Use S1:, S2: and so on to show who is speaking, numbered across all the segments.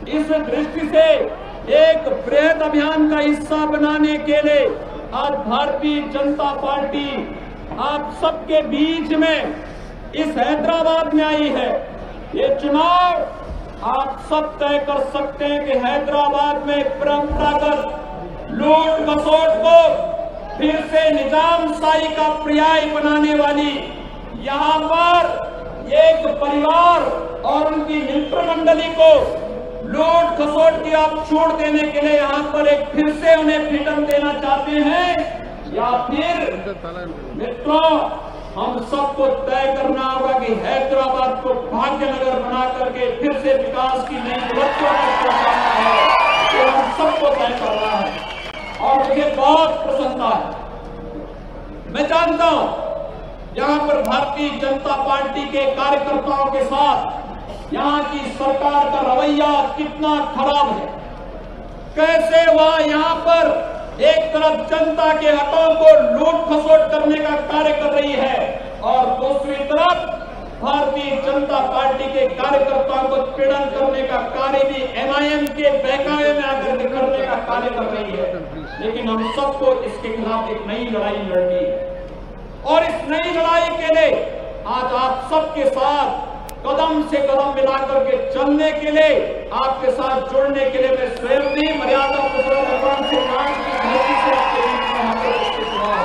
S1: इस दृष्टि से एक बृहद अभियान का हिस्सा बनाने के लिए आज भारतीय जनता पार्टी आप सबके बीच में इस हैदराबाद में आई है। ये चुनाव आप सब तय कर सकते हैं कि हैदराबाद में परंपरागत लूट खसोट को फिर से निजामशाही का पर्याय बनाने वाली यहाँ पर एक परिवार और उनकी मित्र मंडली को लूट खसोट की आप छूट देने के लिए यहाँ पर एक फिर से उन्हें फ्रीडम देना चाहते हैं, या फिर मित्रों हम सबको तय करना होगा कि हैदराबाद को भाग्यनगर बना करके फिर से विकास की नई बुलंदियों तक पहुंचाना है। ये हम सबको तय करना है और मुझे बहुत प्रसन्नता है। मैं जानता हूं यहाँ पर भारतीय जनता पार्टी के कार्यकर्ताओं के साथ यहाँ की सरकार का रवैया कितना खराब है, कैसे वह यहाँ पर एक तरफ जनता के हकों को लूट खसोट करने का कार्य कर रही है और दूसरी तरफ भारतीय जनता पार्टी के कार्यकर्ताओं को पीड़न करने का कार्य भी MIM के बहकावे में आकर के करने का कार्य कर रही है। लेकिन हम सबको इसके खिलाफ एक नई लड़ाई लड़नी है और इस नई लड़ाई के लिए आज आप सबके साथ कदम से कदम मिलाकर के चलने के लिए, आपके साथ जुड़ने के लिए मैं स्वयं भी मर्यादा पुरुषोत्तम से आपके बीच में यहाँ पर उपस्थित हुआ।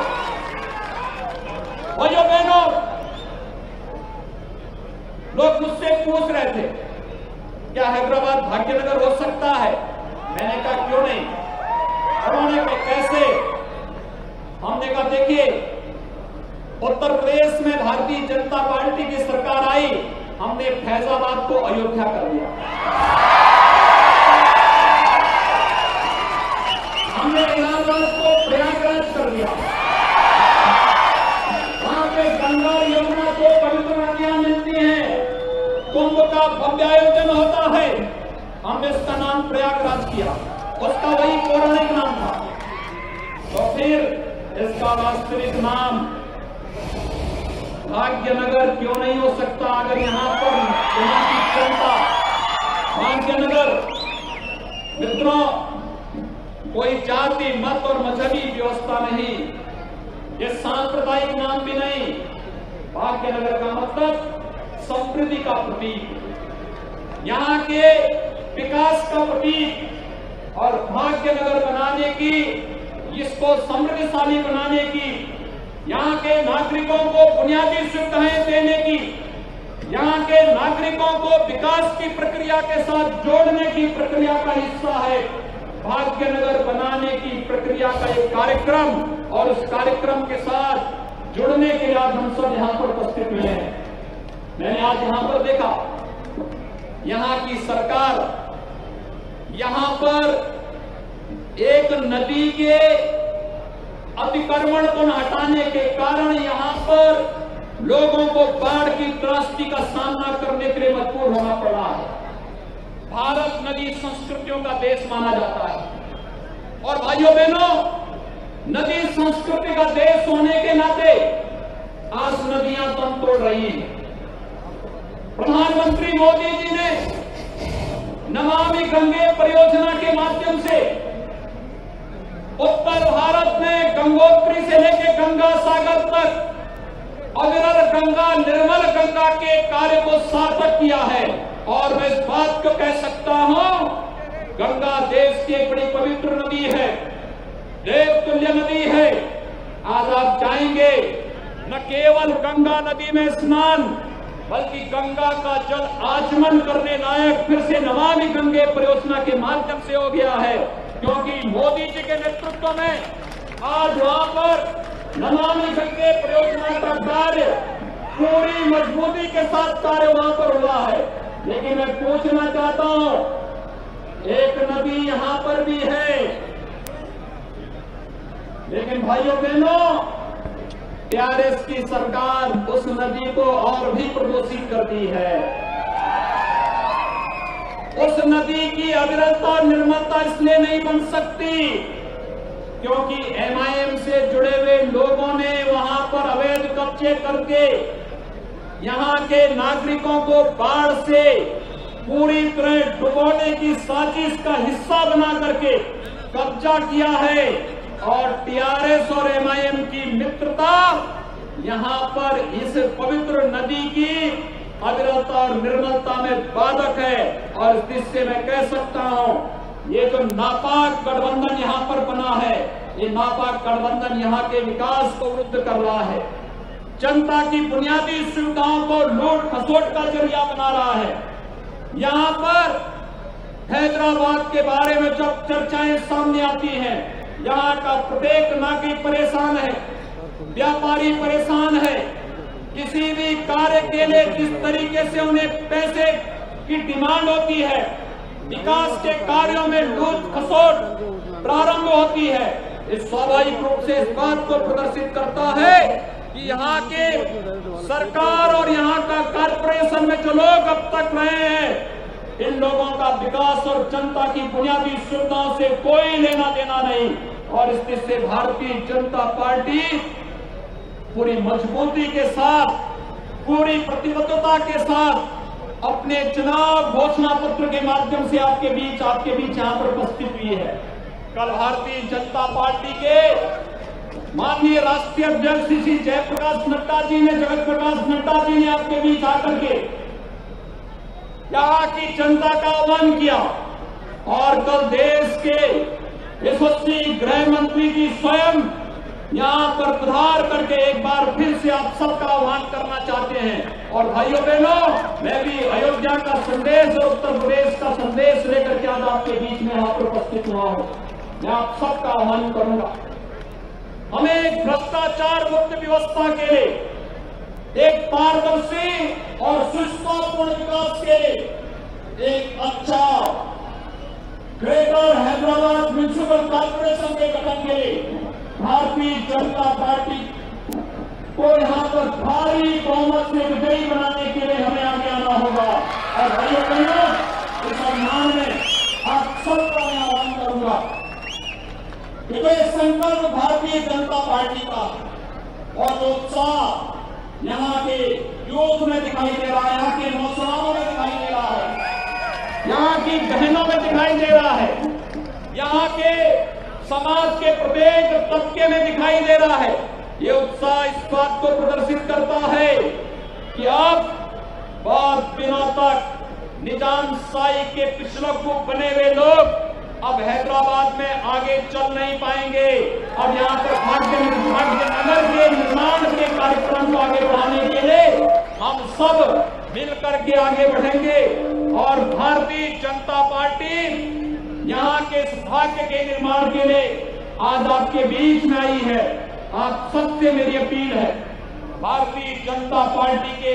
S1: भाइयों बहनों, लोग मुझसे पूछ रहे थे क्या हैदराबाद भाग्यनगर हो सकता है? मैंने कहा क्यों नहीं। उन्होंने कहा कैसे? हमने कहा देखिए, उत्तर प्रदेश में भारतीय जनता पार्टी की सरकार आई, हमने फैजाबाद को अयोध्या कर दिया, हमने इलाहाबाद को प्रयागराज कर दिया, वहां पे गंगा यमुना को पवित्र नदियां मिलती हैं, कुंभ का भव्य आयोजन होता है, हमने इसका नाम प्रयागराज किया, उसका वही पौराणिक नाम था। तो फिर इसका वास्तविक नाम भाग्यनगर क्यों नहीं हो सकता? अगर यहाँ पर यहाँ की जनता भाग्यनगर, मित्रों कोई जाति मत और मजहबी व्यवस्था नहीं, ये सांप्रदायिक नाम भी नहीं। भाग्यनगर का मतलब समृद्धि का प्रतीक, यहाँ के विकास का प्रतीक और भाग्यनगर बनाने की, इसको समृद्धशाली बनाने की, यहाँ के नागरिकों को बुनियादी सुविधाएं देने की, यहाँ के नागरिकों को विकास की प्रक्रिया के साथ जोड़ने की प्रक्रिया का हिस्सा है भाग्यनगर बनाने की प्रक्रिया का एक कार्यक्रम। और उस कार्यक्रम के साथ जुड़ने के लिए आज हम सब यहाँ पर उपस्थित हुए हैं। मैंने आज यहाँ पर देखा, यहाँ की सरकार यहाँ पर एक नदी के अतिक्रमण को हटाने के कारण यहाँ पर लोगों को बाढ़ की त्रासदी का सामना करने के लिए मजबूर होना पड़ा है। भारत नदी संस्कृतियों का देश माना जाता है और भाइयों बहनों, नदी संस्कृति का देश होने के नाते आज नदियां दम तोड़ रही हैं। प्रधानमंत्री मोदी जी ने नमामि गंगे परियोजना के माध्यम से उत्तर भारत में गंगोत्री से लेकर गंगा सागर तक अविरल गंगा, निर्मल गंगा के कार्य को सार्थक किया है। और मैं इस बात को कह सकता हूं, गंगा देश की एक बड़ी पवित्र नदी है, देवतुल्य नदी है। आज आप जाएंगे, न केवल गंगा नदी में स्नान, बल्कि गंगा का जल आचमन करने लायक फिर से नमामि गंगे परियोजना के माध्यम से हो गया है, क्योंकि मोदी जी के नेतृत्व में आज वहां पर नमामि गंगे परियोजना का कार्य पूरी मजबूती के साथ कार्य वहां पर हुआ है। लेकिन मैं पूछना चाहता हूं, एक नदी यहां पर भी है, लेकिन भाइयों बहनों, टीआरएस की सरकार उस नदी को और भी प्रदूषित करती है। उस नदी की अविरलता और निर्मलता इसलिए नहीं बन सकती क्योंकि MIM से जुड़े हुए लोगों ने वहां पर अवैध कब्जे करके यहां के नागरिकों को बाढ़ से पूरी तरह डुबोने की साजिश का हिस्सा बना करके कब्जा किया है और टीआरएस और एमआईएम की मित्रता यहां पर इस पवित्र नदी की अविरलता और निर्मलता में बाधक है। और इस दृष्टि में कह सकता हूं ये जो नापाक गठबंधन यहां पर बना है, ये नापाक गठबंधन यहां के विकास को विरुद्ध कर रहा है, जनता की बुनियादी सुविधाओं को लूट खसोट का जरिया बना रहा है। यहां पर हैदराबाद के बारे में जब चर्चाएं सामने आती हैं, यहां का प्रत्येक नागरिक परेशान है, व्यापारी परेशान है। किसी भी कार्य के लिए जिस तरीके से उन्हें पैसे की डिमांड होती है, विकास के कार्यों में लूट खसोट प्रारंभ होती है, इस स्वाभाविक रूप से इस बात को प्रदर्शित करता है कि यहाँ के सरकार और यहाँ का कारपोरेशन में जो लोग अब तक रहे हैं, इन लोगों का विकास और जनता की बुनियादी सुविधाओं से कोई लेना देना नहीं। और इस दृष्टि से भारतीय जनता पार्टी पूरी मजबूती के साथ, पूरी प्रतिबद्धता के साथ अपने चुनाव घोषणा पत्र के माध्यम से आपके बीच यहाँ पर उपस्थित हुई है। कल भारतीय जनता पार्टी के माननीय राष्ट्रीय अध्यक्ष श्री जयप्रकाश नड्डा जी ने, जगत प्रकाश नड्डा जी ने आपके बीच आकर के यहाँ की जनता का आह्वान किया। और कल देश के यशस्वी गृह मंत्री जी स्वयं यहाँ पर पधार करके एक बार फिर से आप सबका आह्वान करना चाहते हैं। और भाइयों बहनों, मैं भी अयोध्या का संदेश और उत्तर प्रदेश का संदेश लेकर के आज आपके बीच में यहाँ पर उपस्थित हुआ हूँ। मैं आप सबका आह्वान करूंगा, हमें एक भ्रष्टाचार मुक्त व्यवस्था के लिए, एक पारदर्शी और सुष्ठुतापूर्ण विकास के लिए एक अच्छा ग्रेटर हैदराबाद म्युनिसिपल कॉर्पोरेशन के गठन के लिए भारतीय जनता पार्टी को यहाँ पर भारी बहुमत से विजयी बनाने के लिए हमें आगे आना होगा। और भाइयों बहनों, इस अभियान में आप सबका मैं आह्वान करूंगा कि ये संकल्प भारतीय जनता पार्टी का और उत्साह यहाँ के यूथ में दिखाई दे रहा है, यहाँ के नौजवानों में दिखाई दे रहा है, यहाँ की बहनों में दिखाई दे रहा है, यहाँ के समाज के प्रत्येक तबके में दिखाई दे रहा है। ये उत्साह इस बात को प्रदर्शित करता है कि अब बहुत दिनों तक निजामशाही के पिछलग्गू बने हुए लोग अब हैदराबाद में आगे चल नहीं पाएंगे। अब यहाँ पर भाग्य नगर के निर्माण के कार्यक्रम को आगे बढ़ाने के लिए हम सब मिलकर के आगे बढ़ेंगे। और भारतीय जनता पार्टी यहाँ के भाग्य के निर्माण के लिए आज आपके बीच में आई है। आप सबसे मेरी अपील है, भारतीय जनता पार्टी के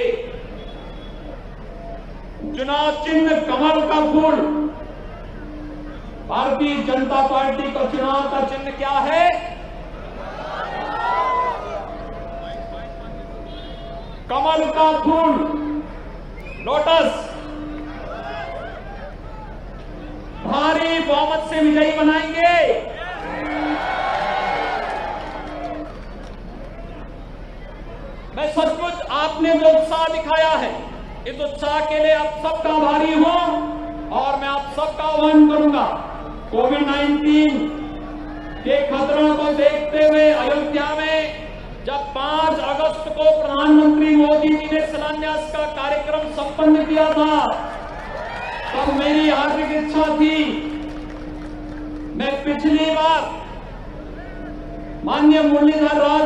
S1: चुनाव चिन्ह कमल का फूल, भारतीय जनता पार्टी का चुनाव का चिन्ह क्या है? कमल का फूल, लोटस। भारी बहुमत से विजयी बनाएंगे। मैं सचमुच आपने जो उत्साह दिखाया है, इस उत्साह के लिए आप सबका आभारी हूं। और मैं आप सबका आह्वान करूंगा, कोविड-19 के खतरों को देखते हुए अयोध्या में जब 5 अगस्त को प्रधानमंत्री मोदी जी ने शिलान्यास का कार्यक्रम संपन्न किया था, तब मेरी हार्दिक इच्छा थी, मैं पिछली बार माननीय मुरलीधर राव